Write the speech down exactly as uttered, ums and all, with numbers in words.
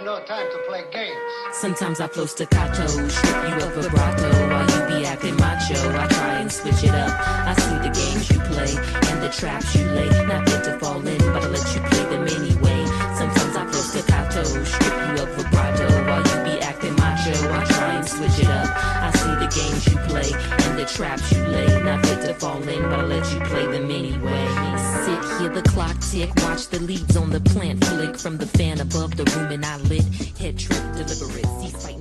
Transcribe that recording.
no time to play games. Sometimes I flow staccato, strip you of vibrato while you be acting macho. I try and switch it up. I see the games you play and the traps you lay. Not meant to fall in, but I let you play them anyway. Sometimes I flow staccato, strip you of vibrato while you be acting macho. I try and switch it up. I see the games you play and the traps you lay. Not meant to fall in, but I let you play them anyway. Sit, hear the clock tick, watch the leaves on the plant flick from the fan above the room and I lit. Head trip, deliberate, cease fight.